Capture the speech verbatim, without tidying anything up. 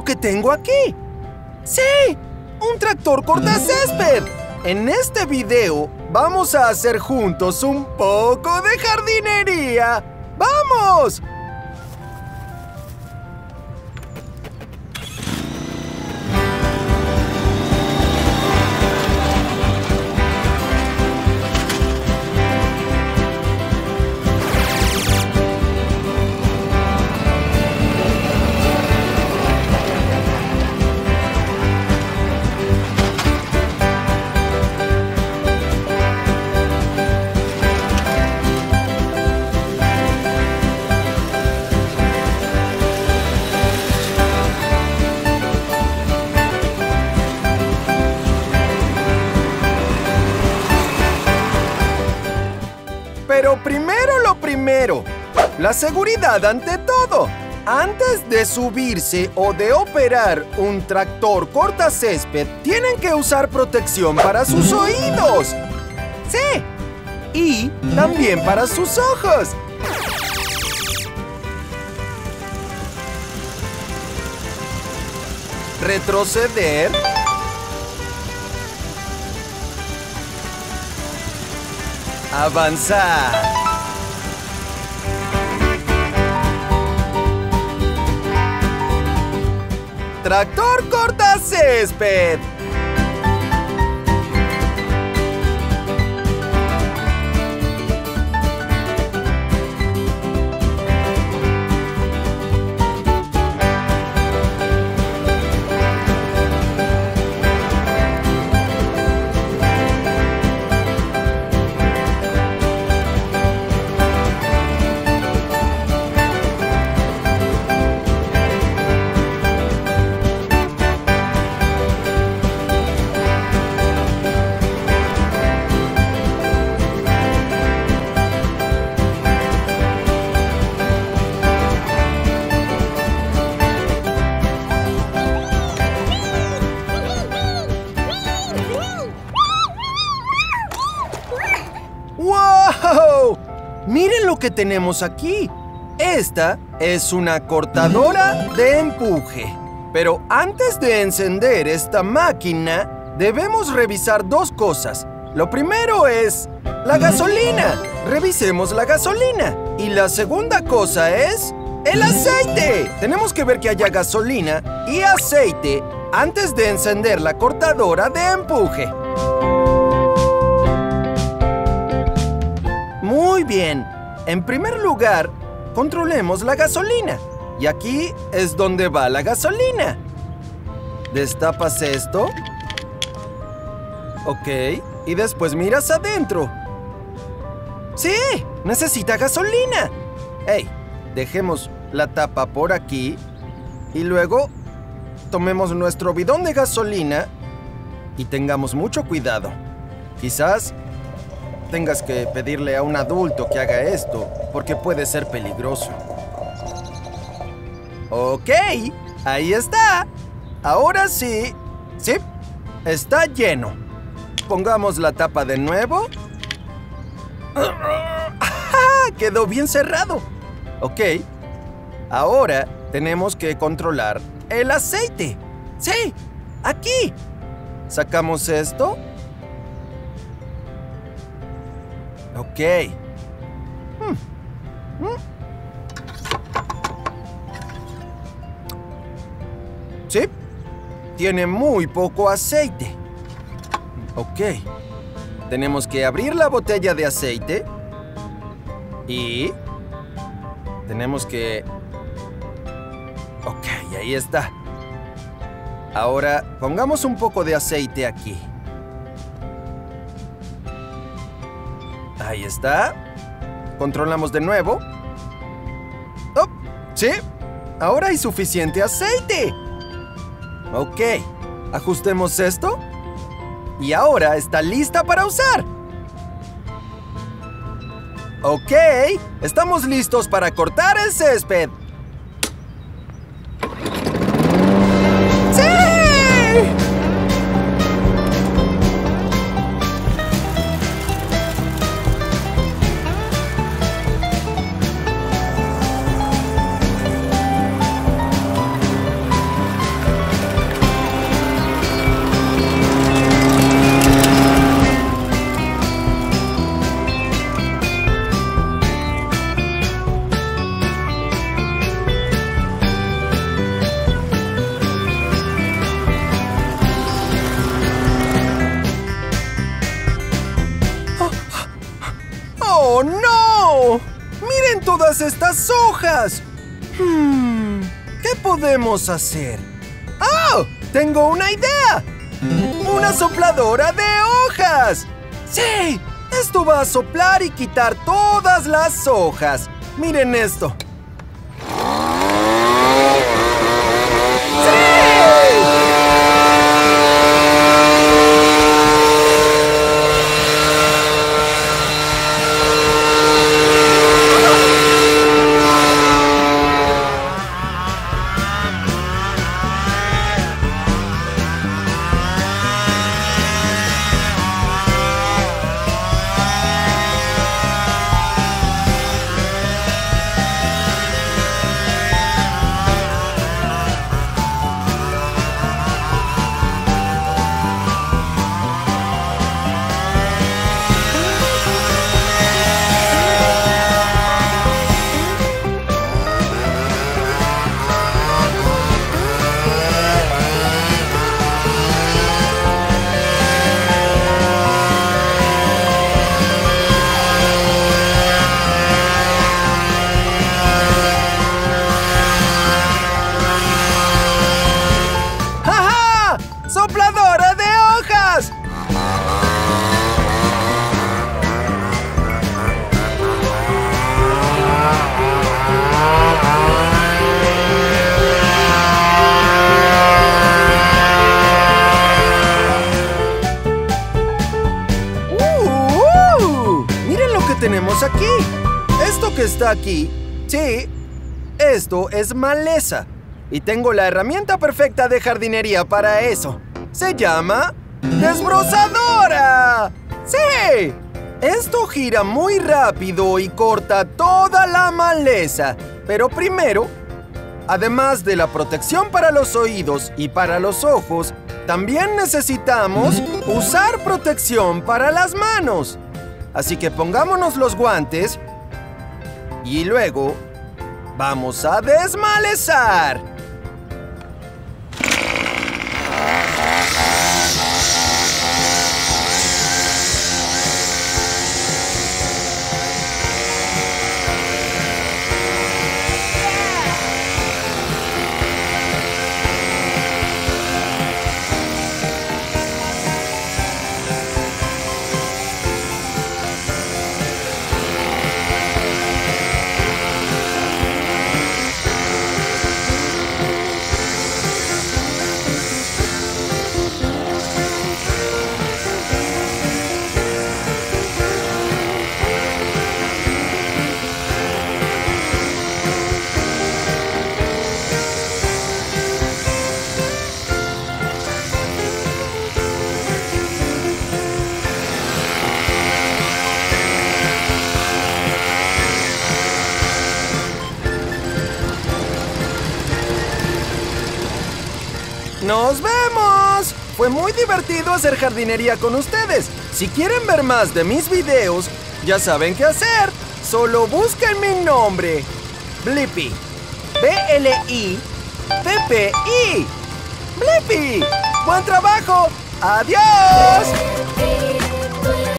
que tengo aquí. ¡Sí! ¡Un tractor cortacésped! En este video vamos a hacer juntos un poco de jardinería. ¡Vamos! Pero primero lo primero, la seguridad ante todo. Antes de subirse o de operar un tractor cortacésped, tienen que usar protección para sus oídos. Sí, y también para sus ojos. Retroceder. Avanzar. Tractor cortacésped. ¡Wow! ¡Miren lo que tenemos aquí! Esta es una cortadora de empuje. Pero antes de encender esta máquina, debemos revisar dos cosas. Lo primero es la gasolina. Revisemos la gasolina. Y la segunda cosa es el aceite. Tenemos que ver que haya gasolina y aceite antes de encender la cortadora de empuje. Muy bien. En primer lugar, controlemos la gasolina. Y aquí es donde va la gasolina. Destapas esto. Ok. Y después miras adentro. ¡Sí! ¡Necesita gasolina! ¡Hey! Dejemos la tapa por aquí. Y luego tomemos nuestro bidón de gasolina. Y tengamos mucho cuidado. Quizás tengas que pedirle a un adulto que haga esto, porque puede ser peligroso. Ok, ahí está. Ahora sí. Sí, está lleno. Pongamos la tapa de nuevo. Quedó bien cerrado. Ok, ahora tenemos que controlar el aceite. Sí, aquí. Sacamos esto. Ok. Hmm. Hmm. Sí, tiene muy poco aceite. Ok. Tenemos que abrir la botella de aceite. Y tenemos que... Ok, ahí está. Ahora pongamos un poco de aceite aquí. Ahí está. Controlamos de nuevo. ¡Oh! ¡Sí! Ahora hay suficiente aceite. Ok. Ajustemos esto. Y ahora está lista para usar. Ok. Estamos listos para cortar el césped. ¡Sí! todas estas hojas. Hmm, ¿qué podemos hacer? ¡Oh! ¡Tengo una idea! ¡Una sopladora de hojas! ¡Sí! Esto va a soplar y quitar todas las hojas. Miren esto. ¡Sopladora de hojas! ¡Uh! ¡Miren lo que tenemos aquí! Esto que está aquí, sí, esto es maleza. Y tengo la herramienta perfecta de jardinería para eso. Se llama ¡desbrozadora! ¡Sí! Esto gira muy rápido y corta toda la maleza. Pero primero, además de la protección para los oídos y para los ojos, también necesitamos usar protección para las manos. Así que pongámonos los guantes y luego vamos a desmalezar. ¡Nos vemos! Fue muy divertido hacer jardinería con ustedes. Si quieren ver más de mis videos, ya saben qué hacer. Solo busquen mi nombre. Blippi. B L I P P I. ¡Blippi! ¡Buen trabajo! ¡Adiós!